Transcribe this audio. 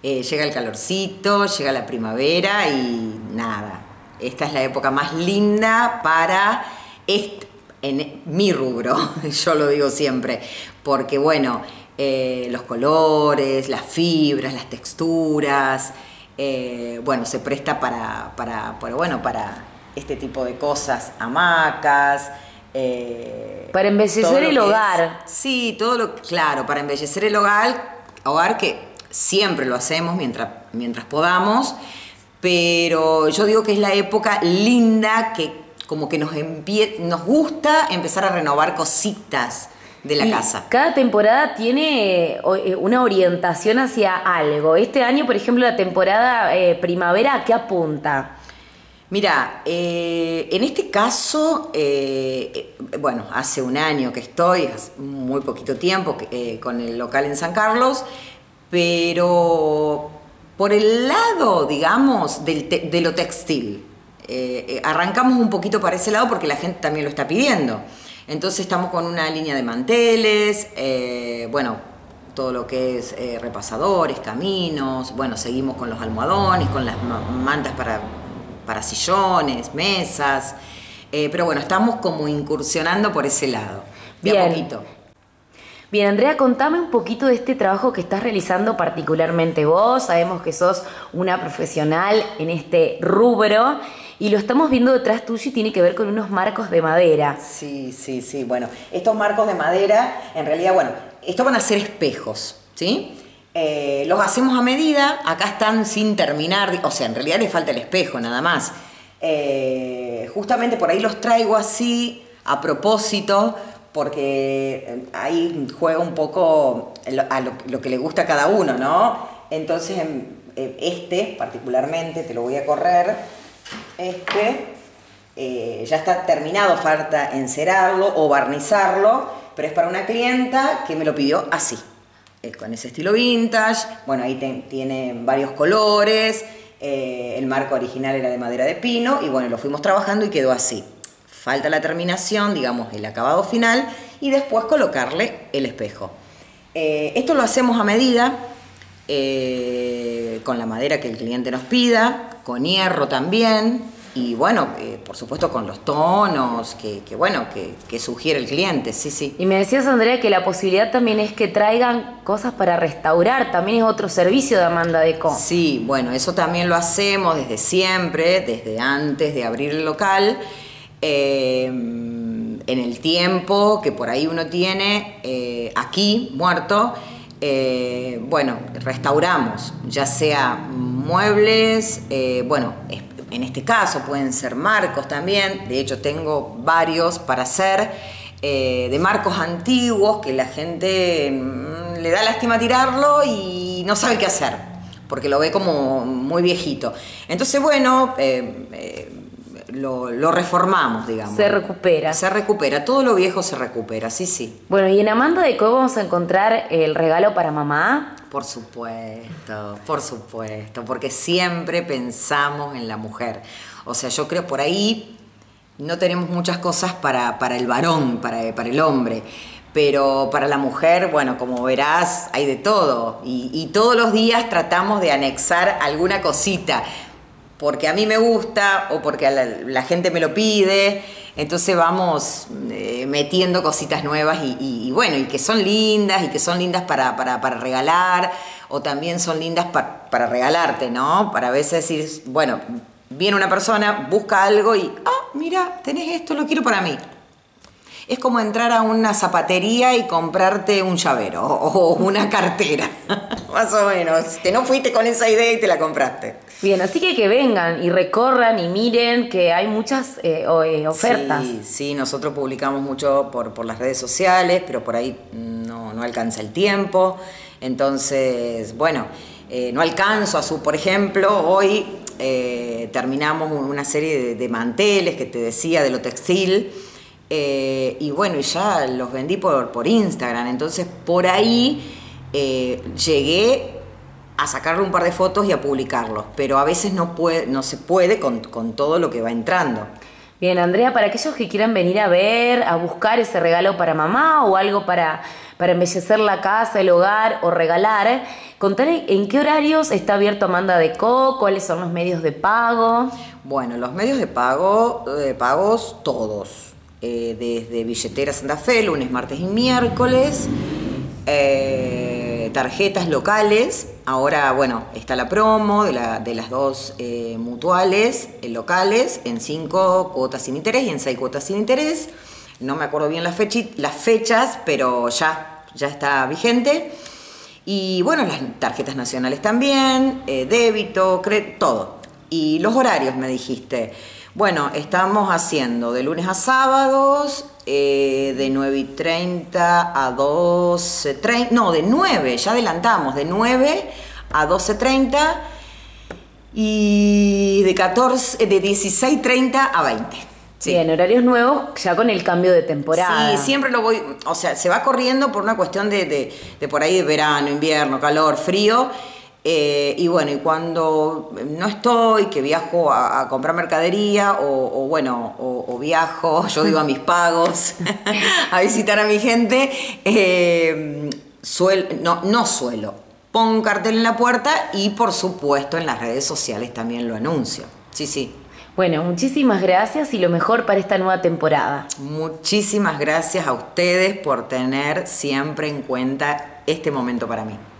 Llega el calorcito, llega la primavera y nada. Esta es la época más linda para en mi rubro, yo lo digo siempre, porque bueno, los colores, las fibras, las texturas, bueno, se presta para este tipo de cosas, hamacas. Para embellecer el hogar. Sí, claro, para embellecer el hogar que siempre lo hacemos mientras podamos, pero yo digo que es la época linda que como que nos gusta empezar a renovar cositas de la casa. Cada temporada tiene una orientación hacia algo. Este año, por ejemplo, la temporada primavera, ¿a qué apunta? Mira, en este caso, bueno, hace un año que estoy, hace muy poquito tiempo, con el local en San Carlos, pero por el lado, digamos, de lo textil. Arrancamos un poquito para ese lado porque la gente también lo está pidiendo. Entonces estamos con una línea de manteles, bueno, todo lo que es repasadores, caminos, bueno, seguimos con los almohadones, con las mantas para sillones, mesas, pero bueno, estamos como incursionando por ese lado, de a poquito. Bien, Andrea, contame un poquito de este trabajo que estás realizando particularmente vos. Sabemos que sos una profesional en este rubro y lo estamos viendo detrás tuyo y tiene que ver con unos marcos de madera. Sí, bueno, estos marcos de madera, en realidad, bueno, estos van a ser espejos, ¿sí? Los hacemos a medida, acá están sin terminar, o sea, en realidad les falta el espejo nada más. Justamente por ahí los traigo así, a propósito, porque ahí juega un poco a lo que le gusta a cada uno, ¿no? Entonces, particularmente, te lo voy a correr, ya está terminado, falta encerarlo o barnizarlo, pero es para una clienta que me lo pidió así. Con ese estilo vintage, bueno, ahí tiene varios colores, el marco original era de madera de pino y bueno, lo fuimos trabajando y quedó así. Falta la terminación, digamos, el acabado final y después colocarle el espejo. Esto lo hacemos a medida, con la madera que el cliente nos pida, con hierro también y bueno, por supuesto con los tonos que sugiere el cliente, sí. Y me decías, Andrea, que la posibilidad también es que traigan cosas para restaurar, también es otro servicio de Amanda Deco. Sí, bueno, eso también lo hacemos desde siempre, desde antes de abrir el local. En el tiempo que por ahí uno tiene aquí muerto, bueno, restauramos, ya sea muebles, bueno, en este caso pueden ser marcos también, de hecho tengo varios para hacer, de marcos antiguos que la gente le da lástima tirarlo y no sabe qué hacer, porque lo ve como muy viejito. Entonces, bueno, lo reformamos, digamos. Se recupera. Se recupera, todo lo viejo se recupera, sí. Bueno, y en Amanda Deco vamos a encontrar el regalo para mamá. Por supuesto, porque siempre pensamos en la mujer. O sea, yo creo por ahí no tenemos muchas cosas para el varón, para el hombre, pero para la mujer, bueno, como verás, hay de todo. Y todos los días tratamos de anexar alguna cosita, porque a mí me gusta o porque la gente me lo pide, entonces vamos metiendo cositas nuevas y bueno, y que son lindas para regalar, o también son lindas para regalarte, ¿no? Para a veces decir, bueno, viene una persona, busca algo y, mira, tenés esto, lo quiero para mí. Es como entrar a una zapatería y comprarte un llavero o una cartera, más o menos, que no fuiste con esa idea y te la compraste. Bien, así que vengan y recorran y miren que hay muchas ofertas. Sí, nosotros publicamos mucho por las redes sociales, pero por ahí no alcanza el tiempo. Entonces, bueno, no alcanzo por ejemplo, hoy terminamos una serie de manteles que te decía de lo textil. Y bueno, ya los vendí por Instagram, entonces por ahí llegué a sacarle un par de fotos y a publicarlos, pero a veces no se puede con todo lo que va entrando. Bien, Andrea, para aquellos que quieran venir a ver, a buscar ese regalo para mamá o algo para embellecer la casa, el hogar o regalar, contale en qué horarios está abierto Amanda Decó, cuáles son los medios de pago. Bueno, los medios de pago, pagos todos, desde billetera Santa Fe, lunes, martes y miércoles, tarjetas locales. Ahora, bueno, está la promo de las dos mutuales locales en 5 cuotas sin interés y en 6 cuotas sin interés. No me acuerdo bien las fechas, pero ya está vigente. Y bueno, las tarjetas nacionales también, débito, todo. Y los horarios, me dijiste. Bueno, estamos haciendo de lunes a sábados, de 9:30 a 12:30, no, de 9, ya adelantamos, de 9 a 12:30 y de 16:30 a 20. Sí. Bien, horarios nuevos ya con el cambio de temporada. Sí, siempre lo voy, o sea, se va corriendo por una cuestión de por ahí de verano, invierno, calor, frío. Y bueno, y cuando no estoy, que viajo a comprar mercadería o viajo, yo digo a mis pagos, a visitar a mi gente, no suelo. Pongo un cartel en la puerta y por supuesto en las redes sociales también lo anuncio. Sí, sí. Bueno, muchísimas gracias y lo mejor para esta nueva temporada. Muchísimas gracias a ustedes por tener siempre en cuenta este momento para mí.